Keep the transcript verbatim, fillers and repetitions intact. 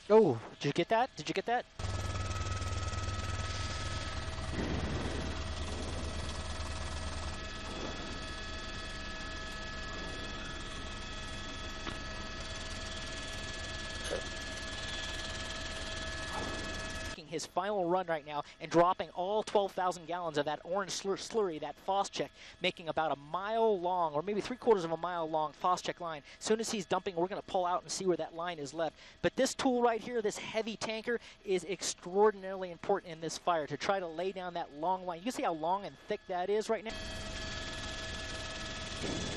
Oh, did you get that? Did you get that? His final run right now and dropping all twelve thousand gallons of that orange slur slurry, that Phos-Chek, making about a mile long, or maybe three quarters of a mile long Phos-Chek line. As soon as he's dumping, we're going to pull out and see where that line is left. But this tool right here, this heavy tanker, is extraordinarily important in this fire to try to lay down that long line. You see how long and thick that is right now?